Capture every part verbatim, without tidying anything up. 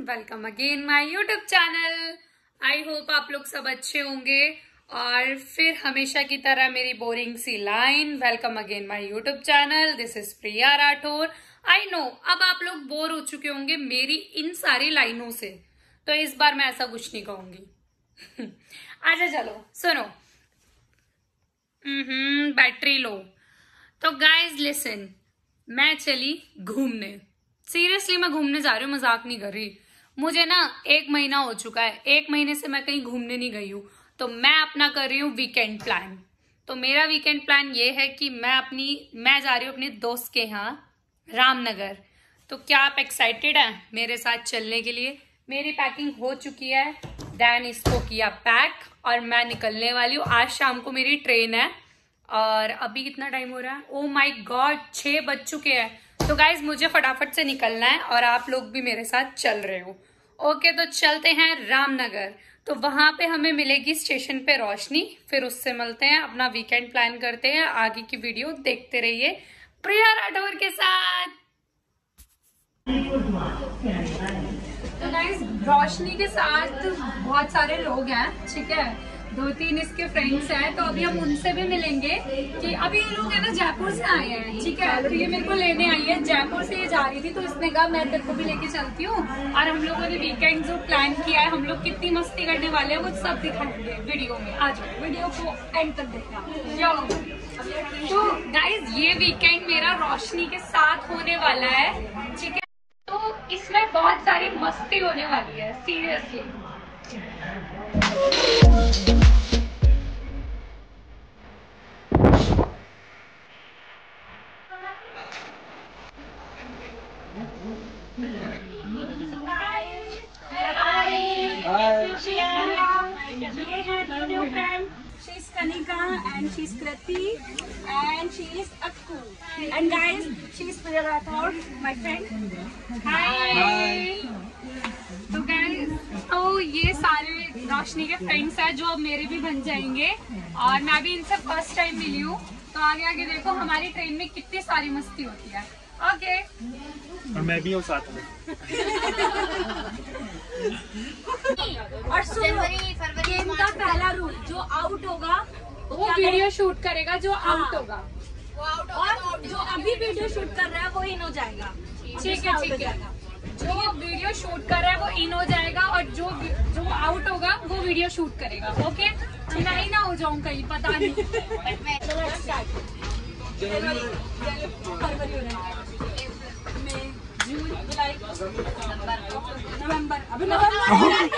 Welcome again my YouTube channel. I hope आप लोग सब अच्छे होंगे। और फिर हमेशा की तरह मेरी बोरिंग सी line, welcome again my YouTube channel, this is Priya Rathore. I know अब आप लोग बोर हो चुके होंगे मेरी इन सारी लाइनों से, तो इस बार मैं ऐसा कुछ नहीं कहूंगी। अच्छा चलो सुनो। Hmm battery low. तो गाइज लिसन, मैं चली घूमने। सीरियसली मैं घूमने जा रही हूँ, मजाक नहीं कर रही। मुझे ना एक महीना हो चुका है, एक महीने से मैं कहीं घूमने नहीं गई हूँ। तो मैं अपना कर रही हूँ वीकेंड प्लान। तो मेरा वीकेंड प्लान ये है कि मैं अपनी मैं जा रही हूँ अपने दोस्त के यहाँ रामनगर। तो क्या आप एक्साइटेड हैं मेरे साथ चलने के लिए? मेरी पैकिंग हो चुकी है, दैन इसको किया पैक और मैं निकलने वाली हूँ। आज शाम को मेरी ट्रेन है और अभी कितना टाइम हो रहा है? ओ माय गॉड, छह बज चुके हैं। तो गाइज मुझे फटाफट से निकलना है और आप लोग भी मेरे साथ चल रहे हो। ओके तो चलते हैं रामनगर। तो वहां पे हमें मिलेगी स्टेशन पे रोशनी, फिर उससे मिलते हैं, अपना वीकेंड प्लान करते हैं। आगे की वीडियो देखते रहिए प्रिया राठौर के साथ। तो गाइज रोशनी के साथ बहुत सारे लोग हैं, ठीक है, दो तीन इसके फ्रेंड्स हैं। तो अभी हम उनसे भी मिलेंगे कि अभी ये लोग है ना जयपुर से आए हैं, ठीक है। तो ये मेरे को लेने आई है, जयपुर से ये जा रही थी, तो इसने कहा मैं तेरे को भी लेके चलती हूँ। और हम लोगों ने वीकेंड जो प्लान किया है, हम लोग कितनी मस्ती करने वाले हैं वो सब दिखाएंगे वीडियो में। आज वीडियो को एंड तक देखना। तो गाइज ये वीकेंड मेरा रोशनी के साथ होने वाला है, ठीक है। तो इसमें बहुत सारी मस्ती होने वाली है, seriously. She's Kanika and she's Kriti and she is Akku. And guys, she's Priya Rathore, my friend. Hi. तो गाइस, तो ये सारे रोशनी के फ्रेंड्स हैं जो अब मेरे भी बन जाएंगे और मैं भी इनसे फर्स्ट टाइम मिली हूँ। तो आगे आगे देखो हमारी ट्रेन में कितनी सारी मस्ती होती है। ओके और मैं भी हूँ साथ में। और जनवरी फरवरी गेम का पहला रूल, जो आउट होगा वो वीडियो शूट करेगा, जो आउट होगा वो आउट होगा, और जो अभी वीडियो शूट कर रहा है वो इन हो जाएगा। ठीक है ठीक है, जो वीडियो शूट कर रहा है वो इन हो जाएगा और जो जो आउट होगा वो वीडियो शूट करेगा। ओके, मैं ही ना हो जाऊँ कहीं, पता नहीं। फरवरी हो रहा है, मई, जून, जुलाई, नवंबर, अभी नवंबर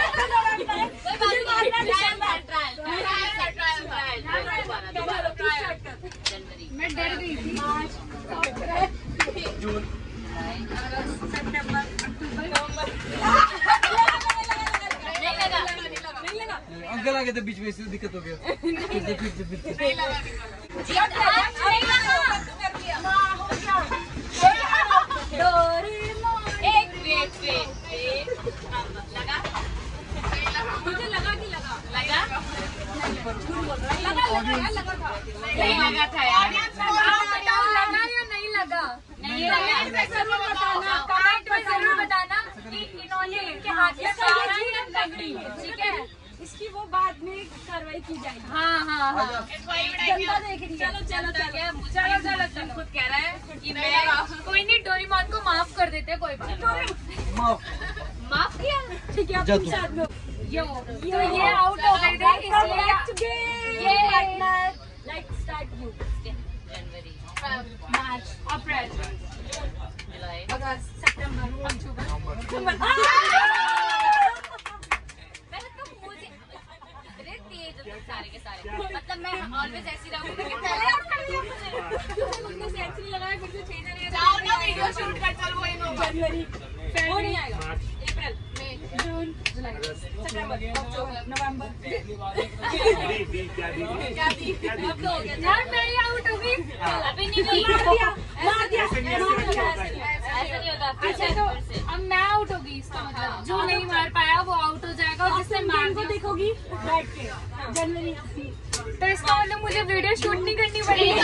मैं डर गई थी। मार्च, जून, सितंबर, अक्टूबर, नवंबर। नहीं लगा, नहीं लगा। अंकल आ गए थे बीच में, इसलिए दिक्कत हो गया। एक वेट वेट वेट लगा, मुझे लगा कि लगा लगा लगा लगा लगा था, नहीं लगा था यार। बताओ लगा या नहीं लगा? नहीं लगा, जरूर बताना, कमेंट में जरूर बताना कि इन्होंने इनके हाथ में सारा लगी, ठीक है। इसकी वो बाद में कार्रवाई की जाएगी। हाँ हाँ हाँ, जनता देख रही है। चलो चलो चलो चलो चलो चलो। खुद कह रहा है कि मैं कोई नहीं, डोरेमोन को माफ कर देते, कोई बात नहीं। माफ किया, ठीक है। जादू। साथ में यो, तो ये आउट हो गए थे, इसलिए ये पार्टनर लाइक स्टार्ट यू। जनवरी, मार्च, अप्रैल, जुलाई, अगस्त, सितंबर, अक्टूबर। सारे के सारे, मतलब मैं ऑलवेज ऐसी रहूंगी कि पहले मुझे एक्चुअली लगा है फिर से चेंज नहीं जाओ ना, वीडियो शूट कर चल। वो इन जनवरी, वो नहीं आएगा, अप्रैल, मई, जून, जुलाई, सितंबर, अक्टूबर, नवंबर। क्या दी अब तो हो गया यार मैं ही आउट हो गई। अभी नहीं गई, मार दिया मार दिया ऐसा नहीं होता। अच्छा तो अब मैं आउट हो गई, इसका मतलब जो नहीं मार पाया वो आउट हो जाएगा और जिसने मार को देखोगी बैठ के जनवरी। तो इसका मतलब मुझे वीडियो शूट नहीं करनी पड़ेगी।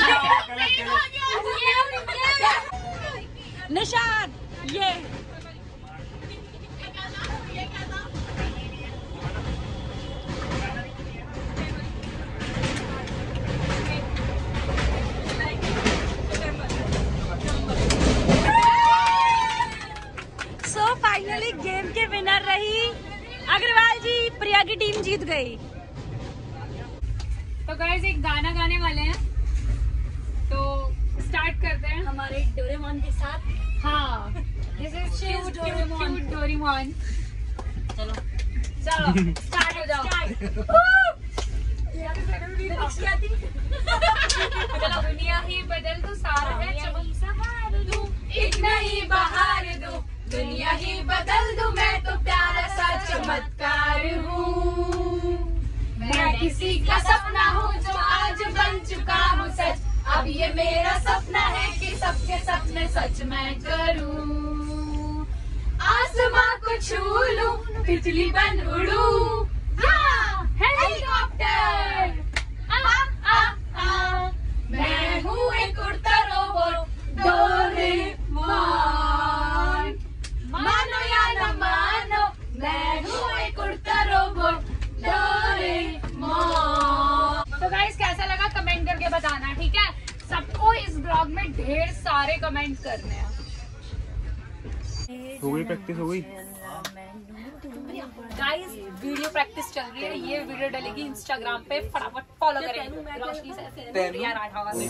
निशान ये फाइनली गेम के विनर रही अग्रवाल जी। प्रिया की टीम जीत गई। तो गाइस एक गाना गाने वाले हैं, तो स्टार्ट करते हैं हमारे डोरेमोन के साथ। हाँ, this is cute Doraemon. Doraemon चलो चलो स्टार्ट हो जाओ। चलो दुनिया ही बदल दो, सारा है चमक दो, एक नई बहार दो, दुनिया ही बदल दो, मैं तो प्यारा सा चमत्कार हूँ। मैं किसी का सपना हूँ जो आज बन चुका हूँ सच। अब ये मेरा सपना है कि सबके सपने सच मैं करूँ। आसमां को छू लूं, बिजली बन उड़ूं, हेलीकॉप्टर। आ आ आ मैं हूँ एक उड़ता रोबोट डोरेमोन। मानो या न मानो, मैं हूँ एक उड़ता रोबोट डोरेमोन। तो गाइस कैसा लगा कमेंट करके बताना, ठीक है। सबको इस ब्लॉग में ढेर सारे कमेंट करने हैं। हो गई प्रैक्टिस, हो गई गाइस वीडियो प्रैक्टिस चल रही है। ये वीडियो डलेगी इंस्टाग्राम पे, फटाफट फॉलो करें रोशनी से प्रिया राठौर से।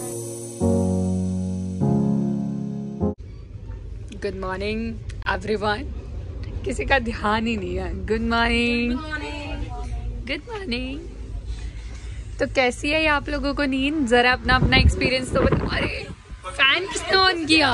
Good morning everyone. किसी का ध्यान ही नहीं है। Good morning, good morning. तो कैसी है आप लोगों को नींद? जरा अपना अपना एक्सपीरियंस तो बताओ। अरे फैन किसने ऑन किया?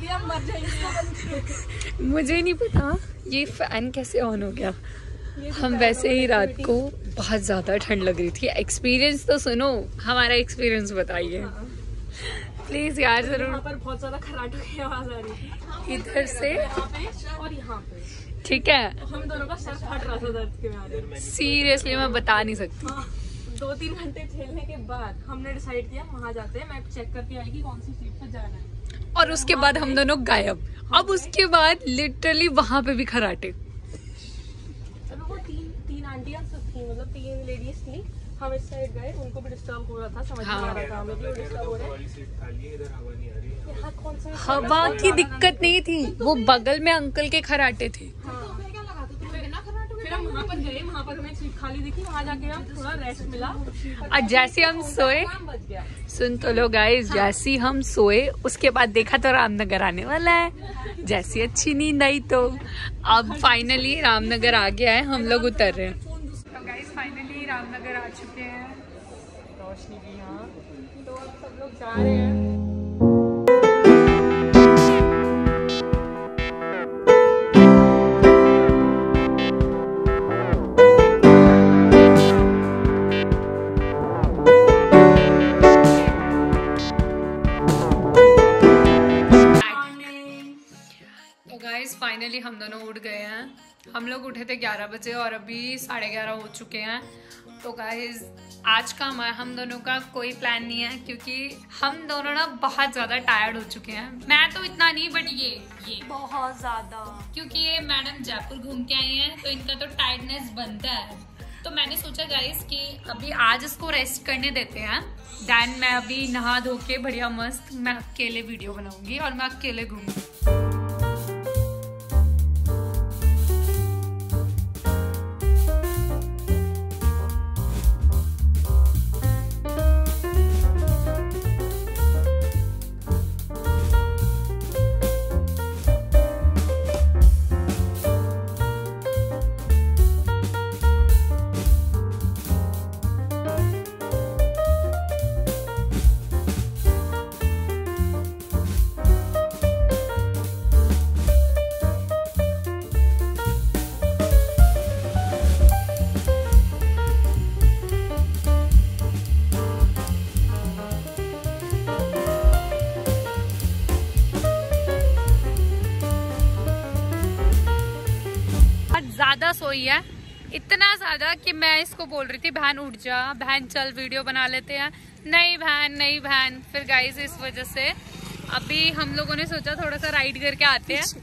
मुझे नहीं पता ये फैन कैसे ऑन हो गया। हम वैसे ही रात को बहुत ज्यादा ठंड लग रही थी। एक्सपीरियंस तो सुनो, हमारा एक्सपीरियंस बताइए प्लीज यार जरूर। पर बहुत ज्यादा खराटों की आवाज आ रही थी इधर से और यहाँ पे, ठीक है। हम दोनों का सर फट रहा था दर्द के मारे। सीरियसली मैं बता नहीं सकती। हाँ, दो तीन घंटे खेलने के बाद हमने डिसाइड किया वहाँ जाते हैं, मैं चेक करके आएगी कौन सी सीट पर जाना है। और उसके बाद हम दोनों गायब। अब उसके बाद लिटरली वहां पे भी खराटे। चलो वो तीन तीन आंटियां थी, मतलब तीन लेडीज थी। हम इस साइड गए, उनको भी डिस्टर्ब हो रहा था, समझ हाँ। नहीं आ रहा था हमें भी डिस्टर्ब हो रहा है। यहाँ कौन सा हवा की दिक्कत नहीं थी, वो बगल में अंकल के खराटे थे। फिर हम वहाँ पर गए, वहाँ पर हमें सीट खाली दिखी, वहाँ जाके हम थोड़ा रेस्ट मिला और जैसे हम सोए, बच गया। सुन तो लो गाइस, जैसे हम सोए उसके बाद देखा तो रामनगर आने वाला है। जैसी अच्छी नींद आई तो अब फाइनली रामनगर आ गया है, हम लोग उतर रहे हैं। तो गाइस फाइनली रामनगर आ चुके हैं। रोशनी भी यहाँ, तो अब सब लोग जा रहे हैं। फाइनली हम दोनों उठ गए हैं। हम लोग उठे थे ग्यारह बजे और अभी साढ़े ग्यारह हो चुके हैं। तो गाइस आज का हम दोनों का कोई प्लान नहीं है, क्योंकि हम दोनों ना बहुत ज़्यादा टायर्ड हो चुके हैं। मैं तो इतना नहीं, बट ये ये बहुत ज्यादा, क्योंकि ये मैडम जयपुर घूम के आई हैं तो इनका तो टायर्डनेस बनता है। तो मैंने सोचा गाइस कि अभी आज इसको रेस्ट करने देते हैं। देन मैं अभी नहा धो के बढ़िया मस्त मैं अकेले वीडियो बनाऊंगी और मैं अकेले घूमूंगी। ज्यादा सोई है, इतना ज्यादा कि मैं इसको बोल रही थी बहन उठ जा, बहन चल वीडियो बना लेते हैं। नहीं बहन, नहीं बहन। फिर गाइस इस वजह से अभी हम लोगों ने सोचा थोड़ा सा राइड करके आते हैं।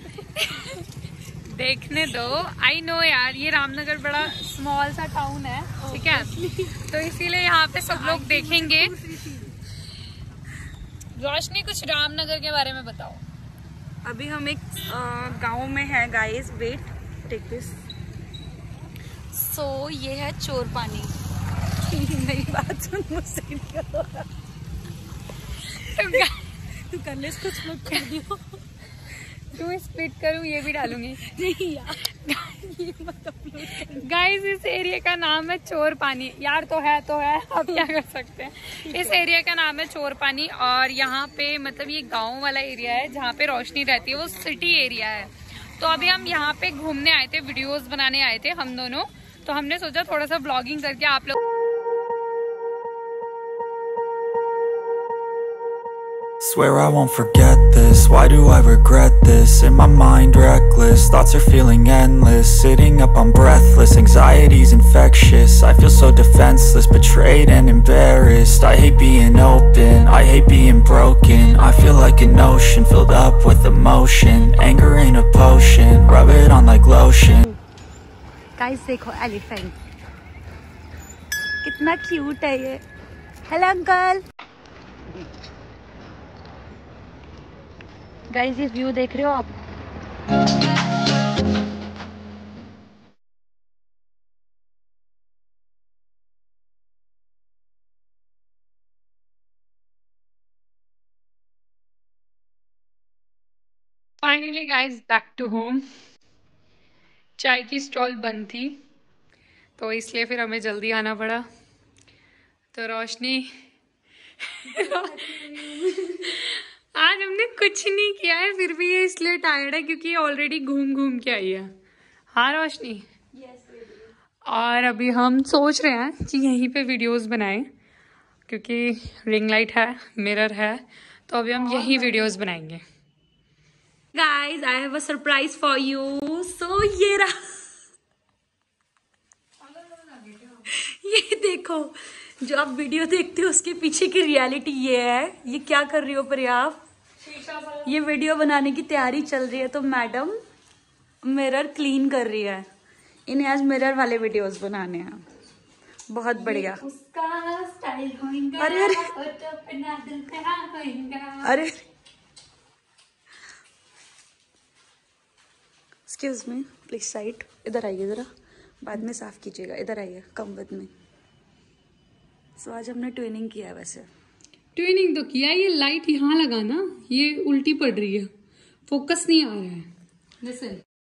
देखने दो, आई नो यार ये रामनगर बड़ा स्मॉल सा टाउन है, ठीक है, तो इसीलिए यहाँ पे सब लोग देखेंगे। रोशनी कुछ रामनगर के बारे में बताओ। अभी हम एक गांव में है guys, wait take this. So ये है चोर पानी। मेरी बात सुन मुझसे तू कर ले इसको, स्प्लिट कर दियो। क्यों स्प्लिट करूं, ये भी डालूंगी। नहीं यार गाइस इस एरिया का नाम है चोर पानी। यार तो है तो है, अब क्या कर सकते हैं। इस एरिया का नाम है चोर पानी और यहाँ पे मतलब ये गांव वाला एरिया है जहाँ पे रोशनी रहती है, वो सिटी एरिया है। तो अभी हम यहाँ पे घूमने आए थे, वीडियोस बनाने आए थे हम दोनों। तो हमने सोचा थोड़ा सा व्लॉगिंग करके आप लोग। Swear I won't forget this, why do I regret this? In my mind reckless, thoughts are feeling endless. Sitting up I'm breathless, anxiety's infectious. I feel so defenseless, betrayed and embarrassed. I hate being open, I hate being broken. I feel like an ocean, filled up with emotion. Anger ain't a potion, rub it on like lotion. Guys देखो elephant कितना cute है ये। Hello uncle. Guys ये view देख रहे हो आप? Finally guys back to home. चाय की स्टॉल बंद थी तो इसलिए फिर हमें जल्दी आना पड़ा। तो रोशनी आज हमने कुछ नहीं किया है, फिर भी ये इसलिए टायर्ड है क्योंकि ये ऑलरेडी घूम घूम के आई है। हाँ रोशनी? yes, और अभी हम सोच रहे हैं कि यहीं पे वीडियोस बनाएं क्योंकि रिंग लाइट है, मिरर है, तो अभी हम यहीं वीडियोस बनाएंगे। Guys I have a surprise for you. So ये रहा, ये देखो जो आप वीडियो देखते हो उसके पीछे की रियलिटी ये है। ये क्या कर रही हो प्रिया? ये वीडियो बनाने की तैयारी चल रही है तो मैडम मिरर क्लीन कर रही है। इन्हें आज मिरर वाले वीडियोस बनाने हैं। बहुत बढ़िया। उसका स्टाइल होगा। अरे अरे अरे एक्सक्यूज मी प्लीज साइड, इधर आइए जरा, बाद में साफ कीजिएगा। इधर आइए कम वक्त में। सो आज हमने ट्विनिंग किया है। वैसे ट्विनिंग तो किया, ये लाइट यहाँ लगा ना, ये उल्टी पड़ रही है, फोकस नहीं आ रहा है। लिसन,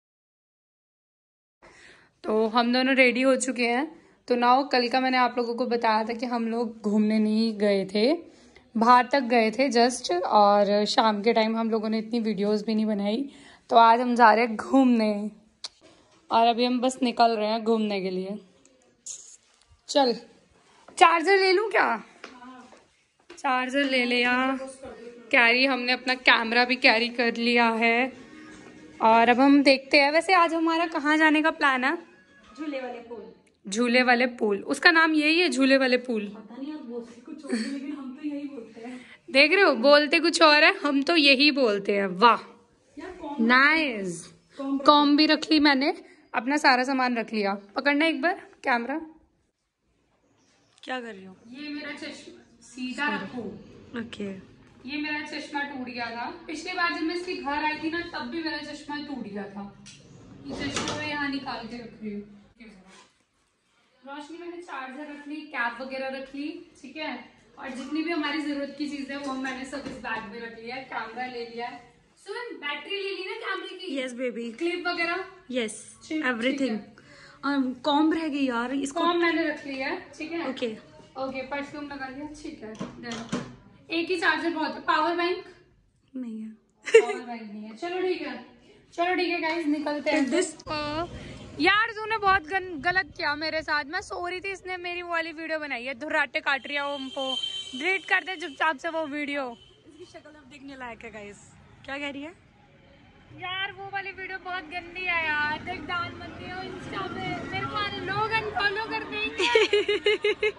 तो हम दोनों रेडी हो चुके हैं। तो नाउ कल का मैंने आप लोगों को बताया था कि हम लोग घूमने नहीं गए थे, बाहर तक गए थे जस्ट, और शाम के टाइम हम लोगों ने इतनी वीडियोस भी नहीं बनाई। तो आज हम जा रहे हैं घूमने और अभी हम बस निकल रहे हैं घूमने के लिए। चल चार्जर ले लूं क्या? चार्जर ले लिया, कैरी हमने अपना कैमरा भी कैरी कर लिया है और अब हम देखते हैं। वैसे आज हमारा कहाँ जाने का प्लान है? झूले वाले पुल। झूले वाले पुल, उसका नाम यही है झूले वाले पुल? पता नहीं, आप बोलते कुछ और है, लेकिन हम तो यही बोलते हैं। देख रहे हो, बोलते कुछ और है, हम तो यही बोलते हैं। वाह नाइस। कॉम भी रख ली मैंने, अपना सारा सामान रख लिया। पकड़ना एक बार कैमरा। क्या कर रही हो? ये मेरा चश्मा सीधा रखो। ओके। ये मेरा चश्मा टूट गया था पिछली बार जब मैं इसके घर आई थी ना, तब भी मेरा चश्मा टूट गया था। ये चश्मा मैं यहाँ निकाल के रख रही हूँ। रोशनी मैंने चार्जर रख ली, कैप वगैरह रख ली, ठीक है, और जितनी भी हमारी जरूरत की चीज है वो मैंने सब इस बैग में रख लिया है। कैमरा ले लिया है, सुन बैटरी ले ली ना कैमरे की? Yes baby. क्लिप वगैरह? Yes everything. कॉम्ब रह गई यार, इसको कॉम्ब मैंने रख लिया है, ठीक है। ओके ओके, परफ्यूम लगा लिया, ठीक है। एक ही चार्जर बहुत है। पावर बैंक नहीं है। पावर बैंक नहीं है, चलो ठीक है, चलो ठीक है गाइस, निकलते हैं। दिस यार तूने बहुत गलत किया मेरे साथ। मैं सो रही थी, इसने मेरी वो वाली वीडियो बनाई है, धुर्राटे काट रही है वो हमको। डिलीट कर दे चुपचाप से वो वीडियो। इसकी शक्ल अब देखने लायक है गाइस। क्या कह रही है यार? वो वाली वीडियो बहुत गंदी है यार, देख डाल मत दियो इंस्टा पे, मेरे को लोग अनफॉलो कर देंगे।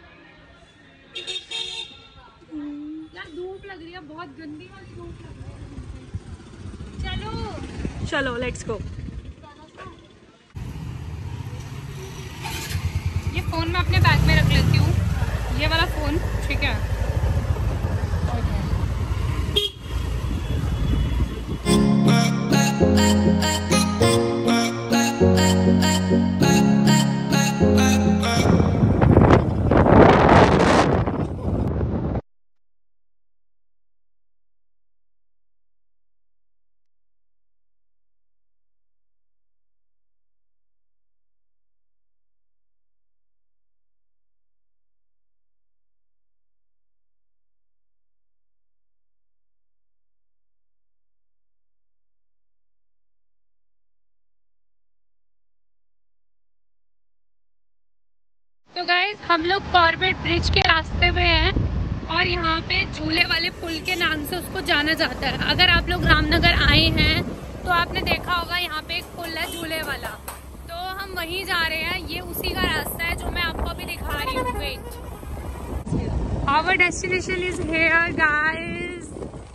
यार धूप लग रही है, बहुत गंदी वाली धूप लग रही है। चलो चलो लेट्स गो। ये फोन मैं अपने बैग में रख लेती हूँ, ये वाला फोन, ठीक है। हम लोग कॉर्बेट ब्रिज के रास्ते में हैं और यहाँ पे झूले वाले पुल के नाम से उसको जाना जाता है। अगर आप लोग रामनगर आए हैं तो आपने देखा होगा यहाँ पे एक पुल है झूले वाला, तो हम वहीं जा रहे हैं। ये उसी का रास्ता है जो मैं आपको अभी दिखा रही हूँ। Wait, our destination is here guys.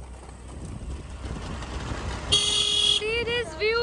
See this view,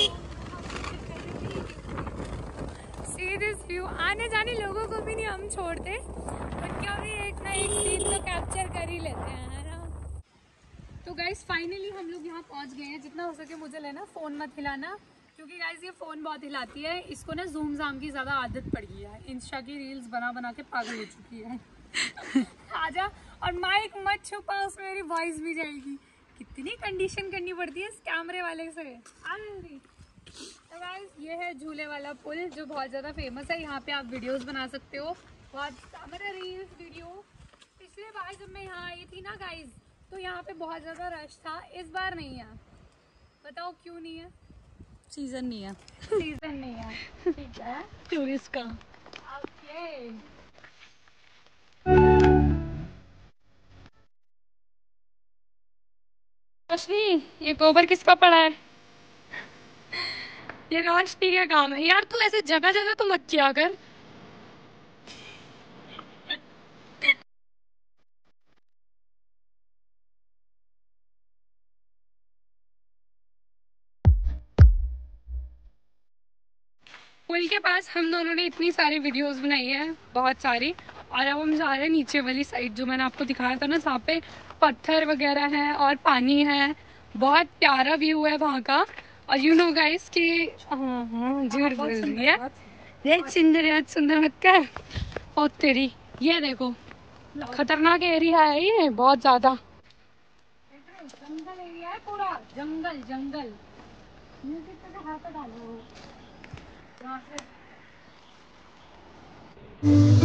see this view. आने जाने लोगों को भी नहीं हम छोड़ते, उनका भी एक ना एक सीन तो कैप्चर कर ही लेते हैं, है ना। तो गाइस फाइनली हम लोग यहाँ पहुँच गए हैं। जितना हो सके मुझे लेना, फ़ोन मत हिलाना, क्योंकि गाइस ये फ़ोन बहुत हिलाती है। इसको ना जूम जाम की ज़्यादा आदत पड़ गई है, इंस्टा की रील्स बना बना के पागल हो चुकी है। आजा, और माइक मत छुपा, उसमें मेरी वॉइस भी जाएगी। कितनी कंडीशन करनी पड़ती है इस कैमरे वाले से। आ जल्दी। तो गाइस ये है झूले वाला पुल जो बहुत ज़्यादा फेमस है। यहाँ पे आप वीडियोस बना सकते हो, बहुत मेरा रील्स वीडियो। पिछले बार जब मैं यहाँ आई थी ना गाइस, तो यहाँ पे बहुत ज़्यादा रश था। इस बार नहीं है, बताओ क्यों नहीं है? सीजन नहीं है, सीजन नहीं है, ठीक है, टूरिस्ट का। ओके। रोशनी, ये गोबर किसका पड़ा है? ये रोशनी का काम है यार। तू ऐसे जगह जगह तो मत किया कर। पुल के पास हम दोनों ने इतनी सारी वीडियोस बनाई है, बहुत सारी। और अब हम जा रहे हैं नीचे वाली साइड जो मैंने आपको दिखाया था ना, जहाँ पे पत्थर वगैरह है और पानी है। बहुत प्यारा व्यू है वहाँ का। और यू नो गाइस कि झूठ बोल रही है, देख सुंदर है, सुंदर मत कर। और तेरी ये देखो, खतरनाक एरिया है ये, बहुत ज्यादा जंगल एरिया है पूरा, जंगल जंगल। म्यूजिक पे हाथ डालो यहाँ से।